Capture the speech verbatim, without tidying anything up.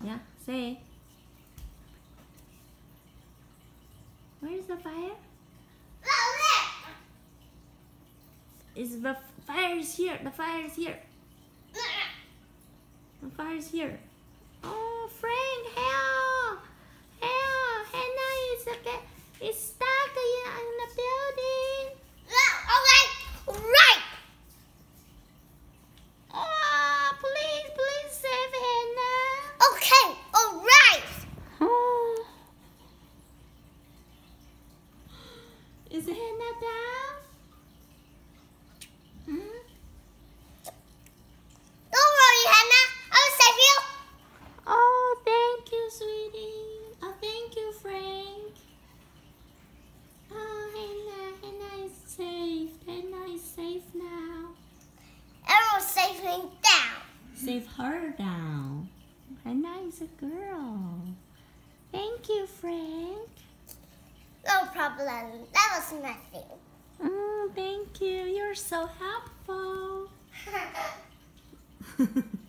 Yeah, say. Where's the fire? Is the fire is here? The fire is here. The fire is here. Oh, Frank, help! Help! Hannah is a, is stuck in the building. Alright, right. Oh, please, please save Hannah. Okay, alright. Oh. Is Hannah down? Hmm? Don't worry, Hannah. I'll save you. Oh, thank you, sweetie. Oh, thank you, Frank. Oh, Hannah, Hannah is safe. Hannah is safe now. Everyone's saving down. Save her down. Hannah is a girl. Thank you, Frank. No problem. That was nothing. Mm, thank you. You're so helpful.